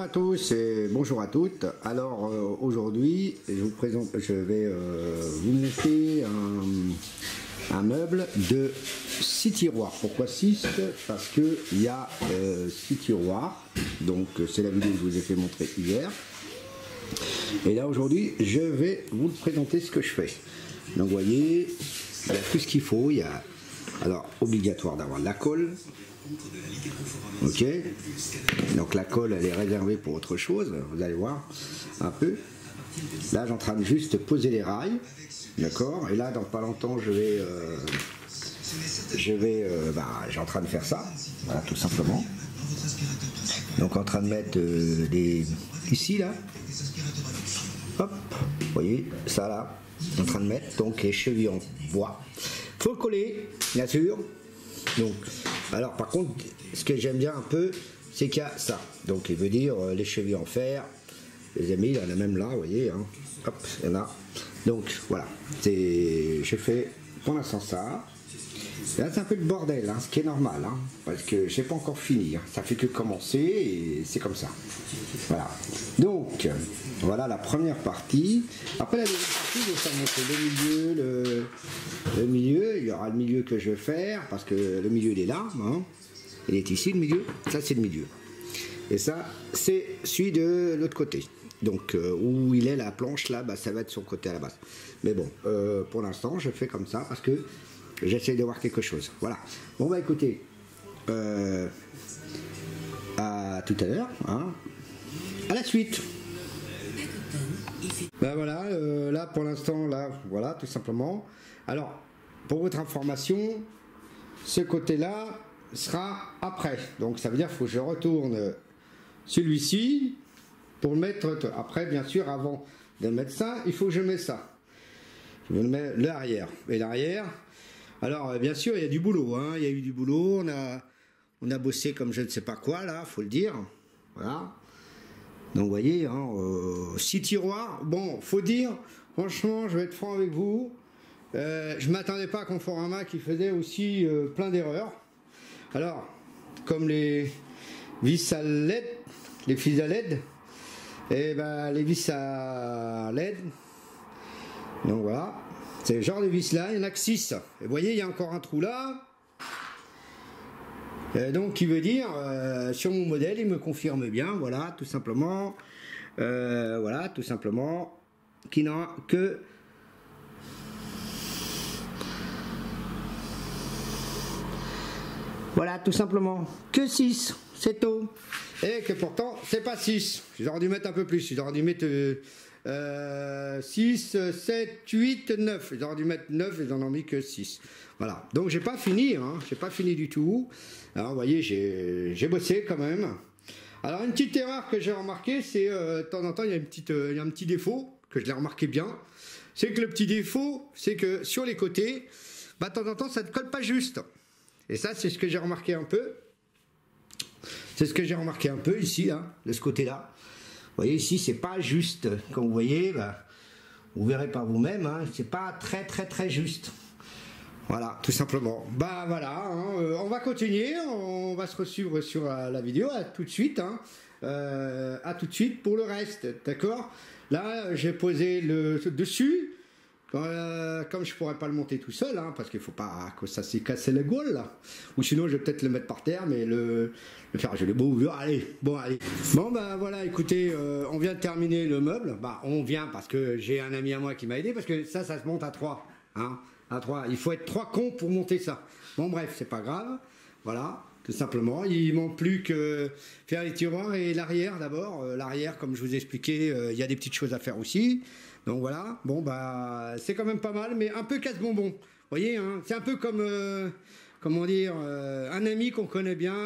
à tous et bonjour à toutes. Alors aujourd'hui, je vais vous monter un meuble de 6 tiroirs. Pourquoi 6? Parce que il y a 6 tiroirs. Donc c'est la vidéo que je vous ai fait montrer hier. Et là aujourd'hui, je vais vous présenter ce que je fais. Donc vous voyez, il y a tout ce qu'il faut. Il y a alors obligatoire d'avoir de la colle. Ok, donc la colle elle est réservée pour autre chose, vous allez voir un peu. Là j'ai en train de juste poser les rails, d'accord, et là dans pas longtemps j'ai en train de faire ça, voilà, tout simplement. Donc en train de mettre ici là, hop, vous voyez ça là, en train de mettre donc les chevilles en bois. Faut le coller, bien sûr. Donc, alors par contre, ce que j'aime bien un peu, c'est qu'il y a ça. Donc il veut dire les chevilles en fer. Les amis, il y en a même là, vous voyez. Hein. Hop, il y en a. Donc voilà, je fais pour l'instant ça. Là c'est un peu le bordel, hein, ce qui est normal, hein, parce que je n'ai pas encore fini. Hein. Ça fait que commencer et c'est comme ça. Voilà. Donc voilà la première partie. Après la deuxième partie, je vais faire montrer le milieu. Il y aura le milieu que je vais faire parce que le milieu il est là. Hein. Il est ici le milieu. Ça c'est le milieu. Et ça c'est celui de l'autre côté. Donc où il est la planche là, bah, ça va être son côté à la base. Mais bon, pour l'instant je fais comme ça parce que j'essaie de voir quelque chose. Voilà. Bon bah écoutez, à tout à l'heure. Hein. À la suite. Ben voilà, là pour l'instant, là, voilà, tout simplement. Alors, pour votre information, ce côté-là sera après. Donc ça veut dire qu'il faut que je retourne celui-ci pour le mettre. Après, bien sûr, avant de mettre ça, il faut que je mette ça. Je vais mettre l'arrière. Et l'arrière. Alors, bien sûr, il y a du boulot, hein. Il y a eu du boulot, on a bossé comme je ne sais pas quoi, là, faut le dire. Voilà. Donc, vous voyez, hein, 6 tiroirs. Bon, faut dire, franchement, je vais être franc avec vous, je ne m'attendais pas à Conforama qui faisait aussi plein d'erreurs. Alors, comme les vis à LED, les fils à LED, et ben, les vis à LED, donc voilà. C'est le genre de vis là, il n'y en a que 6. Et vous voyez, il y a encore un trou là. Donc, il veut dire, sur mon modèle, il me confirme bien, voilà, tout simplement. Voilà, tout simplement, qu'il n'a que... Voilà, tout simplement, que 6, c'est tout. Et que pourtant, c'est pas 6. J'aurais dû mettre un peu plus, j'aurais dû mettre... 6, 7, 8, 9. Ils auraient dû mettre 9, ils en ont mis que 6. Voilà. Donc j'ai pas fini, hein. J'ai pas fini du tout. Alors vous voyez, j'ai bossé quand même. Alors une petite erreur que j'ai remarqué, c'est de temps en temps il y a un petit défaut que je l'ai remarqué bien. C'est que le petit défaut, c'est que sur les côtés, bah, de temps en temps ça ne colle pas juste. Et ça, c'est ce que j'ai remarqué un peu. C'est ce que j'ai remarqué un peu ici, hein, de ce côté-là. Vous voyez ici, c'est pas juste. Comme vous voyez, bah, vous verrez par vous-même, hein, c'est pas très juste. Voilà, tout simplement. Bah voilà, hein, on va continuer, on va se resuivre sur la vidéo. À tout de suite, hein, à tout de suite pour le reste, d'accord. Là, j'ai posé le dessus. Comme je pourrais pas le monter tout seul, hein, parce qu'il faut pas que ça s'est cassé la gueule là. Ou sinon je vais peut-être le mettre par terre, mais le faire je l'ai beau ouvert. Allez. Bon bah voilà, écoutez, on vient de terminer le meuble. Bah on vient parce que j'ai un ami à moi qui m'a aidé, parce que ça se monte à 3. Hein, à 3. Il faut être 3 cons pour monter ça. Bon bref, c'est pas grave. Voilà, tout simplement. Il manque plus que faire les tiroirs et l'arrière d'abord. L'arrière, comme je vous ai expliqué, il y a des petites choses à faire aussi. Donc voilà, bon bah c'est quand même pas mal, mais un peu casse-bonbon. Vous voyez, hein, c'est un peu comme, comment dire, un ami qu'on connaît bien.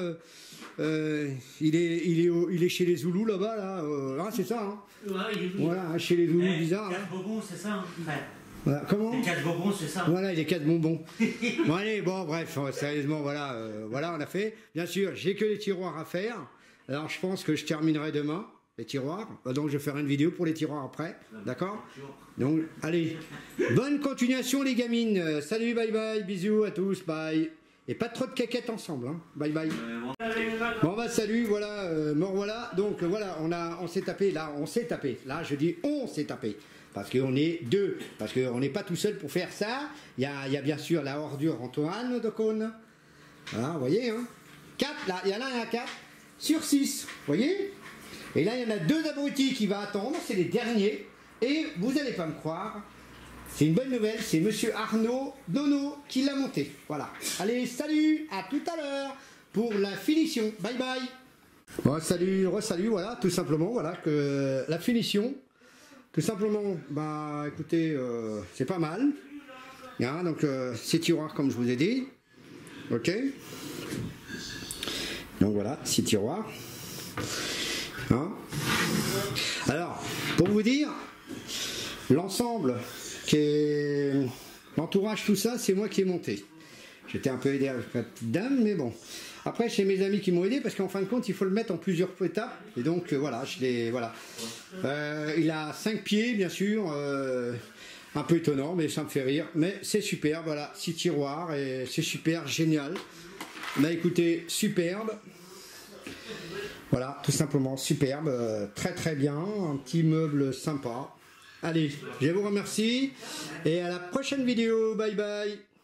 Il est chez les Zoulous là-bas, là. C'est ça, hein. Ouais, voilà, chez les Zoulous bizarres. Casse-bonbon, c'est ça, hein. Voilà, comment? Les 4 bonbons, c'est ça. Voilà, il est 4 bonbons. Bon allez, bon bref, sérieusement, voilà, voilà, on a fait. Bien sûr, j'ai que les tiroirs à faire. Alors je pense que je terminerai demain. Les tiroirs, donc je ferai une vidéo pour les tiroirs après, d'accord? Donc allez, bonne continuation les gamines, salut, bye bye, bisous à tous, bye. et pas trop de caquettes ensemble. Hein. Bye bye. Bon bah salut, voilà, me revoilà. Donc voilà, on s'est tapé, là je dis on s'est tapé. Parce qu'on est deux, parce qu'on n'est pas tout seul pour faire ça. Il y a bien sûr la ordure Antoine de Cône. Voilà, vous voyez, hein. 4, là, il y en a 4 sur 6, vous voyez. Et là, il y en a 2 abrutis qui vont attendre, c'est les derniers. Et vous n'allez pas me croire, c'est une bonne nouvelle, c'est monsieur Arnaud Nono qui l'a monté. Voilà. Allez, salut, à tout à l'heure pour la finition. Bye bye. Bon, salut, re-salut, voilà, tout simplement, voilà, que la finition. Tout simplement, bah écoutez, c'est pas mal. Hein, donc, 6 tiroirs comme je vous ai dit. Ok. Donc voilà, 6 tiroirs. Hein. Alors, pour vous dire, l'ensemble, l'entourage, tout ça, c'est moi qui ai monté. J'étais un peu aidé avec la petite dame, mais bon. Après, c'est mes amis qui m'ont aidé, parce qu'en fin de compte, il faut le mettre en plusieurs étapes. Et donc, voilà, voilà. Il a 5 pieds, bien sûr. Un peu étonnant, mais ça me fait rire. Mais c'est super, voilà, 6 tiroirs, et c'est super, génial. Bah écoutez, superbe. Voilà, tout simplement, superbe. Très très bien, un petit meuble sympa. Allez, je vous remercie, et à la prochaine vidéo. Bye bye.